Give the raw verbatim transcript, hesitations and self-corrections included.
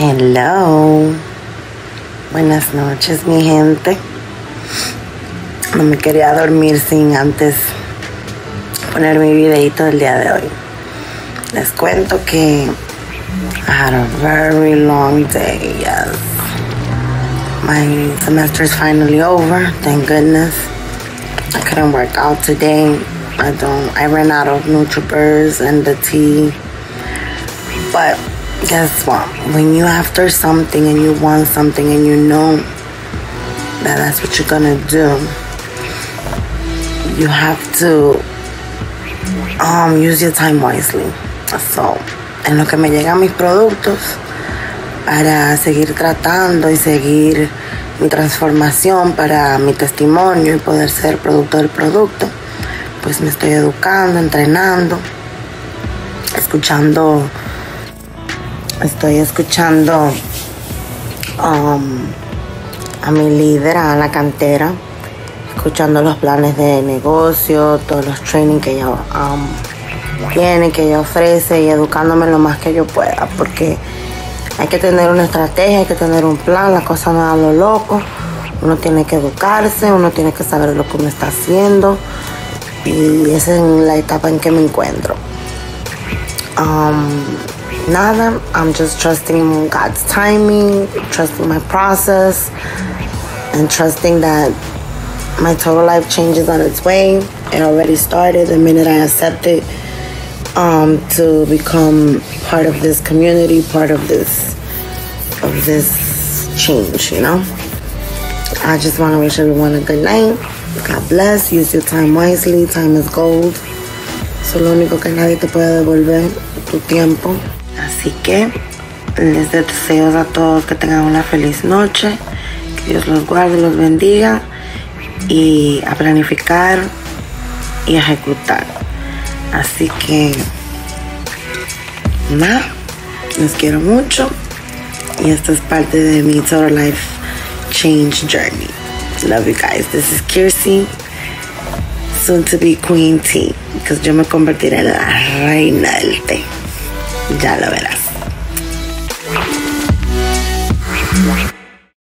Hello, buenas noches mi gente. No me quería dormir sin antes poner mi videito del día de hoy. Les cuento que I had a very long day. Yes, my semester is finally over, thank goodness. I couldn't work out today. I don't I ran out of NutriBurst and the tea. But guess what? When you after something and you want something and you know that that's what you're gonna do, you have to um, use your time wisely. So, en lo que me llegan mis productos para seguir tratando y seguir mi transformación para mi testimonio y poder ser producto del producto, pues me estoy educando, entrenando, escuchando Estoy escuchando um, a mi líder, a la cantera, escuchando los planes de negocio, todos los training que ella um, tiene, que ella ofrece y educándome lo más que yo pueda, porque hay que tener una estrategia, hay que tener un plan, la cosa no es a lo loco, uno tiene que educarse, uno tiene que saber lo que uno está haciendo y esa es la etapa en que me encuentro. Um, Nada, I'm just trusting in God's timing, trusting my process, and trusting that my total life change is on its way. It already started the minute I accepted um, to become part of this community, part of this of this change, you know? I just want to wish everyone a good night. God bless. Use your time wisely. Time is gold. Eso es lo único que nadie te puede devolver, tu tiempo. Así que les deseo a todos que tengan una feliz noche, que Dios los guarde y los bendiga, y a planificar y ejecutar. Así que nada, les quiero mucho y esto es parte de mi Total Life Change Journey. Love you guys. This is Kiersey, soon to be Queen T, because yo me convertiré en la reina del té. Ya lo verás.